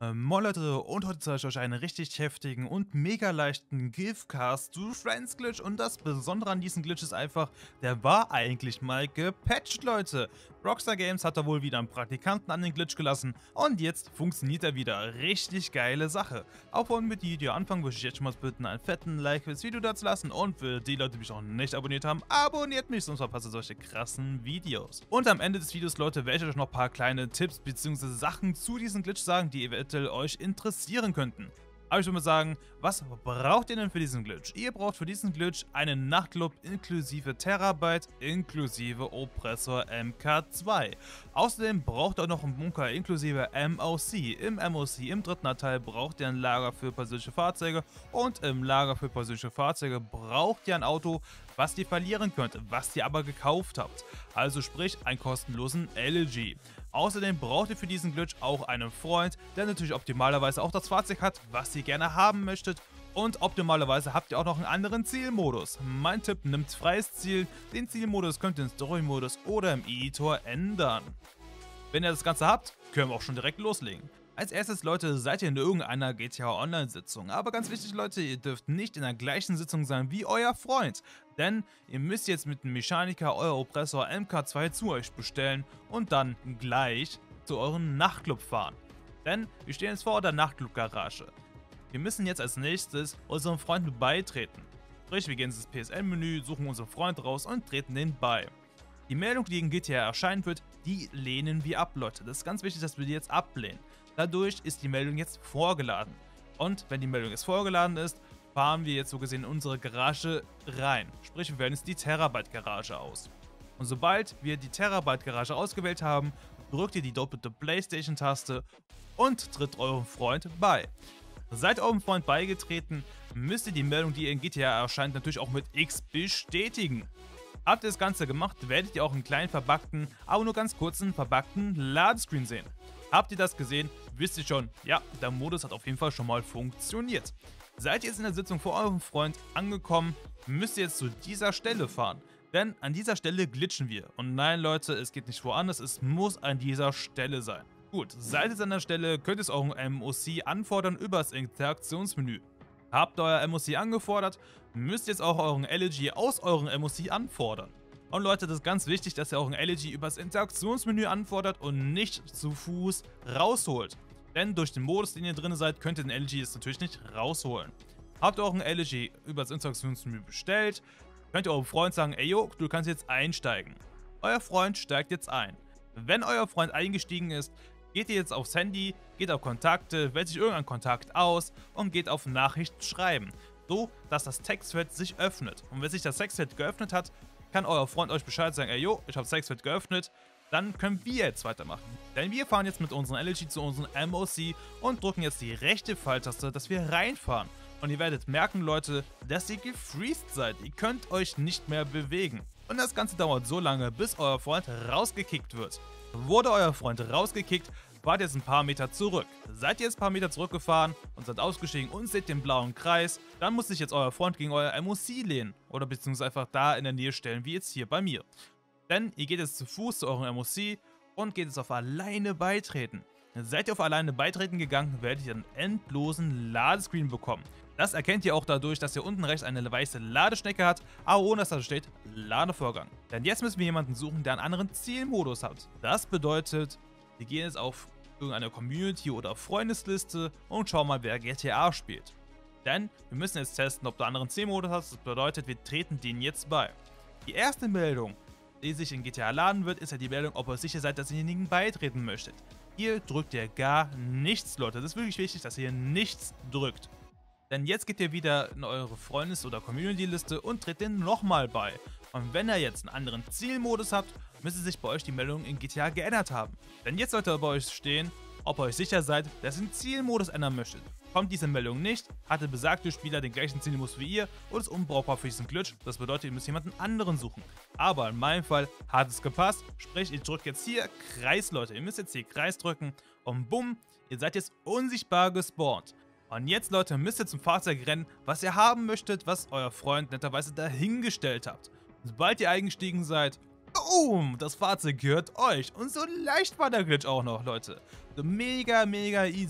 Moin Leute, und heute zeige ich euch einen richtig heftigen und mega leichten Giftcast to Friends Glitch, und das Besondere an diesem Glitch ist einfach, der war eigentlich mal gepatcht, Leute. Rockstar Games hat da wohl wieder einen Praktikanten an den Glitch gelassen und jetzt funktioniert er wieder. Richtig geile Sache. Auch wollen mit dem Video anfangen, würde ich jetzt schon mal bitten, einen fetten Like fürs Video da zu lassen, und für die Leute, die mich noch nicht abonniert haben, abonniert mich, sonst verpasst ihr solche krassen Videos. Und am Ende des Videos, Leute, werde ich euch noch ein paar kleine Tipps bzw. Sachen zu diesem Glitch sagen, die eventuell euch interessieren könnten. Aber ich würde mal sagen, was braucht ihr denn für diesen Glitch? Ihr braucht für diesen Glitch einen Nachtclub inklusive Terabyte inklusive Oppressor MK2. Außerdem braucht ihr auch noch einen Bunker inklusive MOC. Im MOC, im dritten Teil, braucht ihr ein Lager für persönliche Fahrzeuge, und im Lager für persönliche Fahrzeuge braucht ihr ein Auto, was ihr verlieren könnt, was ihr aber gekauft habt. Also sprich, einen kostenlosen LG. Außerdem braucht ihr für diesen Glitch auch einen Freund, der natürlich optimalerweise auch das Fahrzeug hat, was ihr gerne haben möchtet. Und optimalerweise habt ihr auch noch einen anderen Zielmodus. Mein Tipp: nimmt freies Ziel. Den Zielmodus könnt ihr in Story-Modus oder im Editor ändern. Wenn ihr das Ganze habt, können wir auch schon direkt loslegen. Als erstes, Leute, seid ihr in irgendeiner GTA Online Sitzung. Aber ganz wichtig, Leute, ihr dürft nicht in der gleichen Sitzung sein wie euer Freund. Denn ihr müsst jetzt mit dem Mechaniker euer Oppressor MK2 zu euch bestellen und dann gleich zu eurem Nachtclub fahren. Denn wir stehen jetzt vor der Nachtclub-Garage. Wir müssen jetzt als nächstes unserem Freund beitreten. Sprich, wir gehen ins PSN-Menü, suchen unseren Freund raus und treten den bei. Die Meldung, die in GTA erscheinen wird, die lehnen wir ab, Leute. Das ist ganz wichtig, dass wir die jetzt ablehnen. Dadurch ist die Meldung jetzt vorgeladen. Und wenn die Meldung jetzt vorgeladen ist, fahren wir jetzt so gesehen in unsere Garage rein. Sprich, wir wählen jetzt die Terabyte-Garage aus. Und sobald wir die Terabyte-Garage ausgewählt haben, drückt ihr die doppelte PlayStation-Taste und tritt eurem Freund bei. Seid eurem Freund beigetreten, müsst ihr die Meldung, die in GTA erscheint, natürlich auch mit X bestätigen. Habt ihr das Ganze gemacht, werdet ihr auch einen kleinen verbuggten, aber nur ganz kurzen verbuggten Ladescreen sehen. Habt ihr das gesehen, wisst ihr schon, ja, der Modus hat auf jeden Fall schon mal funktioniert. Seid ihr jetzt in der Sitzung vor eurem Freund angekommen, müsst ihr jetzt zu dieser Stelle fahren. Denn an dieser Stelle glitschen wir. Und nein, Leute, es geht nicht woanders, es muss an dieser Stelle sein. Gut, seid ihr jetzt an der Stelle, könnt ihr es euren MOC anfordern über das Interaktionsmenü. Habt ihr euer MOC angefordert, müsst ihr jetzt auch euren LG aus eurem MOC anfordern. Und Leute, das ist ganz wichtig, dass ihr auch ein LG über das Interaktionsmenü anfordert und nicht zu Fuß rausholt. Denn durch den Modus, den ihr drin seid, könnt ihr den LG jetzt natürlich nicht rausholen. Habt ihr auch ein LG über das Interaktionsmenü bestellt, könnt ihr eurem Freund sagen, ey yo, du kannst jetzt einsteigen. Euer Freund steigt jetzt ein. Wenn euer Freund eingestiegen ist, geht ihr jetzt aufs Handy, geht auf Kontakte, wählt sich irgendein Kontakt aus und geht auf Nachricht schreiben. So, dass das Textfeld sich öffnet. Und wenn sich das Textfeld geöffnet hat, kann euer Freund euch Bescheid sagen, ey yo, ich habe das Textfeld geöffnet, dann können wir jetzt weitermachen. Denn wir fahren jetzt mit unserem LG zu unserem MOC und drücken jetzt die rechte Pfeiltaste, dass wir reinfahren. Und ihr werdet merken, Leute, dass ihr gefreezed seid. Ihr könnt euch nicht mehr bewegen. Und das Ganze dauert so lange, bis euer Freund rausgekickt wird. Wurde euer Freund rausgekickt, fahrt jetzt ein paar Meter zurück. Seid ihr jetzt ein paar Meter zurückgefahren und seid ausgestiegen und seht den blauen Kreis, dann muss sich jetzt euer Freund gegen euer MOC lehnen oder beziehungsweise einfach da in der Nähe stellen, wie jetzt hier bei mir. Denn ihr geht jetzt zu Fuß zu eurem MOC und geht jetzt auf alleine beitreten. Seid ihr auf alleine beitreten gegangen, werdet ihr einen endlosen Ladescreen bekommen. Das erkennt ihr auch dadurch, dass ihr unten rechts eine weiße Ladeschnecke hat, aber ohne dass da steht Ladevorgang. Denn jetzt müssen wir jemanden suchen, der einen anderen Zielmodus hat. Das bedeutet, wir gehen jetzt auf irgendeine Community oder Freundesliste und schauen mal, wer GTA spielt. Denn wir müssen jetzt testen, ob du einen anderen Zielmodus hast. Das bedeutet, wir treten den jetzt bei. Die erste Meldung, die sich in GTA laden wird, ist ja die Meldung, ob ihr sicher seid, dass ihr denjenigen beitreten möchtet. Hier drückt ihr gar nichts, Leute. Das ist wirklich wichtig, dass ihr nichts drückt. Denn jetzt geht ihr wieder in eure Freundes- oder Community-Liste und tritt den nochmal bei. Und wenn ihr jetzt einen anderen Zielmodus habt, müsste sich bei euch die Meldung in GTA geändert haben. Denn jetzt sollte bei euch stehen, ob ihr euch sicher seid, dass ihr den Zielmodus ändern möchtet. Kommt diese Meldung nicht, hatte besagte Spieler den gleichen Zielmodus wie ihr und ist unbrauchbar für diesen Glitch. Das bedeutet, ihr müsst jemanden anderen suchen. Aber in meinem Fall hat es gepasst, sprich, ihr drückt jetzt hier Kreis, Leute. Ihr müsst jetzt hier Kreis drücken und bumm, ihr seid jetzt unsichtbar gespawnt. Und jetzt, Leute, müsst ihr zum Fahrzeug rennen, was ihr haben möchtet, was euer Freund netterweise dahingestellt habt. Sobald ihr eingestiegen seid, boom, das Fahrzeug gehört euch. Und so leicht war der Glitch auch noch, Leute. So mega, mega easy.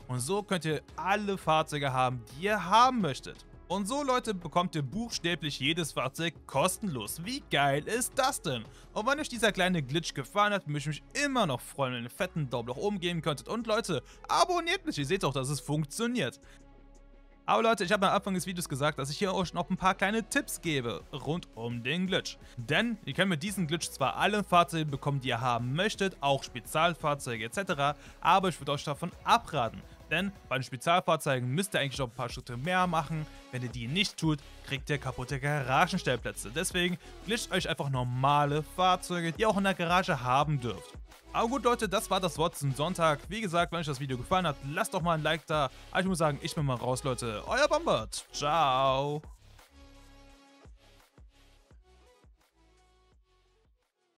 Und so könnt ihr alle Fahrzeuge haben, die ihr haben möchtet. Und so, Leute, bekommt ihr buchstäblich jedes Fahrzeug kostenlos. Wie geil ist das denn? Und wenn euch dieser kleine Glitch gefallen hat, würde ich mich immer noch freuen, wenn ihr einen fetten Daumen nach oben geben könntet. Und Leute, abonniert mich, ihr seht auch, dass es funktioniert. Aber Leute, ich habe am Anfang des Videos gesagt, dass ich hier euch noch ein paar kleine Tipps gebe rund um den Glitch. Denn ihr könnt mit diesem Glitch zwar alle Fahrzeuge bekommen, die ihr haben möchtet, auch Spezialfahrzeuge etc., aber ich würde euch davon abraten. Denn bei den Spezialfahrzeugen müsst ihr eigentlich noch ein paar Schritte mehr machen. Wenn ihr die nicht tut, kriegt ihr kaputte Garagenstellplätze. Deswegen glitscht euch einfach normale Fahrzeuge, die ihr auch in der Garage haben dürft. Aber gut, Leute, das war das Wort zum Sonntag. Wie gesagt, wenn euch das Video gefallen hat, lasst doch mal ein Like da. Aber ich muss sagen, ich bin mal raus, Leute. Euer Bombert. Ciao.